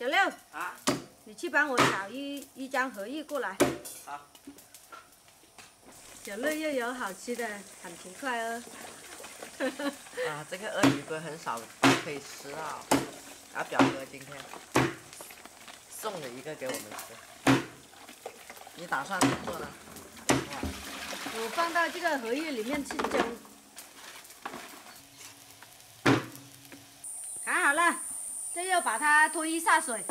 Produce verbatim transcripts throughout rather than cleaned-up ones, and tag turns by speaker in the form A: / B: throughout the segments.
A: 小六
B: 啊，
A: 你去帮我找一一张荷叶过来。
B: 好。
A: 小六又有好吃的，很勤快哦。
B: 啊，这个鳄鱼龟很少可以吃到，啊，表哥今天送了一个给我们吃。你打算怎么做呢？
A: 我放到这个荷叶里面去蒸。砍好了，这要把它脱一下水。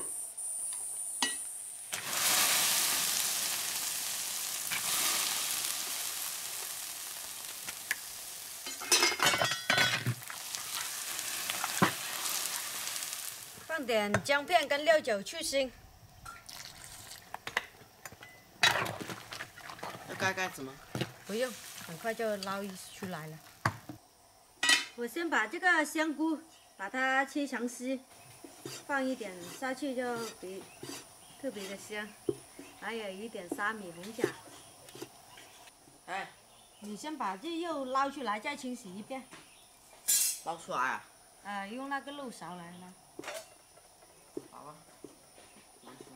A: 放点姜片跟料酒去腥。
B: 要盖盖子吗？
A: 不用，很快就捞出来了。我先把这个香菇把它切成丝，放一点下去就比特别的香，还有一点沙米红枣。
B: 哎，
A: 你先把这肉捞出来，再清洗一遍。
B: 捞出来啊？
A: 呃，用那个漏勺来捞。
B: 好啊。捞出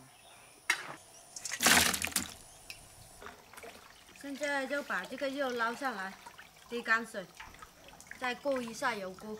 B: 来。
A: 现在就把这个肉捞上来，沥干水，再过一下油锅。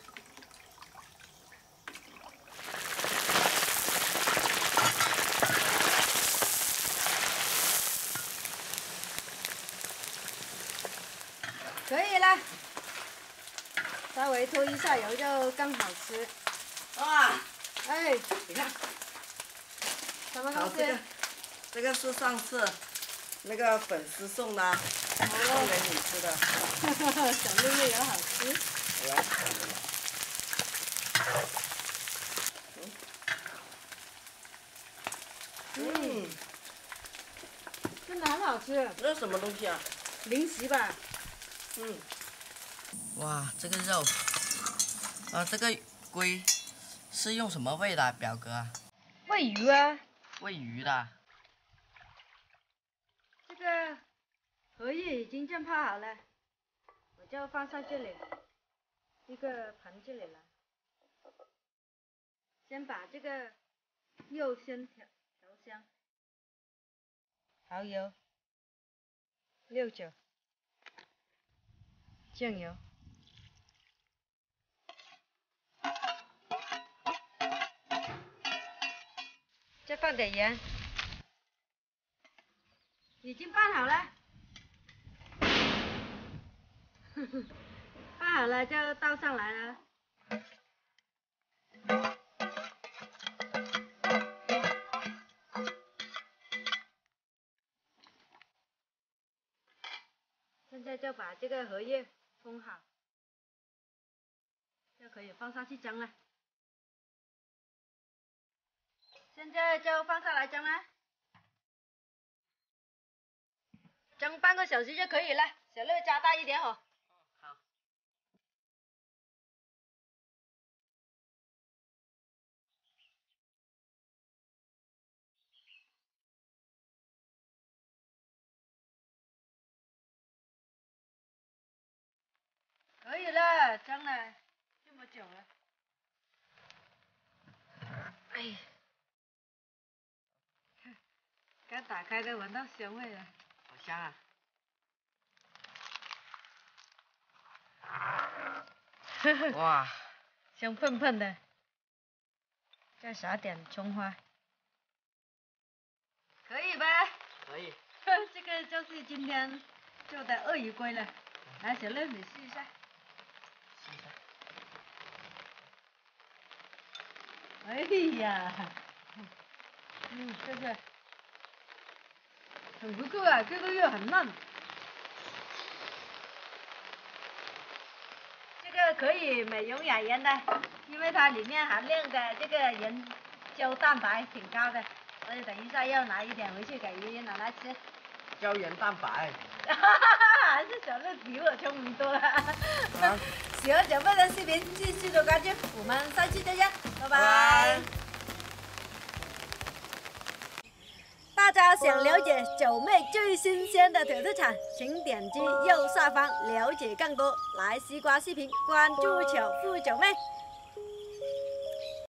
A: 可以了，稍微拖一下油就更好吃。
B: 哇！
A: 哎，
B: 你看，
A: 什么东西？
B: 好，这个，这个是上次那个粉丝送的、啊，送给你吃的。
A: 小六六也好吃。
B: 来。嗯，
A: 真的很好吃。
B: 这是什么东西啊？
A: 零食吧。
B: 嗯。哇，这个肉，啊，这个龟是用什么喂的，表哥啊？
A: 喂鱼啊。
B: 喂鱼的。
A: 这个荷叶已经浸泡好了，我就放上这里，一个盆这里来。先把这个肉先调调香，蚝油、料酒、酱油。再放点盐，已经拌好了。拌好了就倒上来了。现在就把这个荷叶封好，就可以放上去蒸了。现在就放上来蒸了，蒸半个小时就可以了。小六加大一点火。
B: 好。
A: 可以了，蒸了这么久了。哎，刚打开的闻到香味了，
B: 好香啊！哇，
A: 香喷喷的。再撒点葱花，可以吧？
B: 可以。
A: 这个就是今天做的鳄鱼龟了。来，小六你试一下。
B: 试一下。
A: 哎呀，嗯，这个很不错啊，这个肉很嫩。这个可以美容养颜的，因为它里面含量的这个人胶蛋白挺高的，所以等一下要拿一点回去给爷爷奶奶吃。
B: 胶原蛋白。
A: 还是小六比我聪明多了。啊、喜欢小妹的视频，继续的关注，我们下期再见，拜拜。拜拜。大家想了解九妹最新鲜的土特产，请点击右下方了解更多。来西瓜视频，关注巧妇九妹。